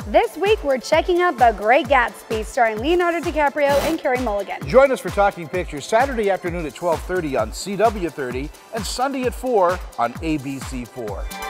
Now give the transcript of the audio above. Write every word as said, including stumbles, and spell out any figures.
This week, we're checking out The Great Gatsby, starring Leonardo DiCaprio and Carey Mulligan. Join us for Talking Pictures Saturday afternoon at twelve thirty on C W thirty and Sunday at four on A B C four.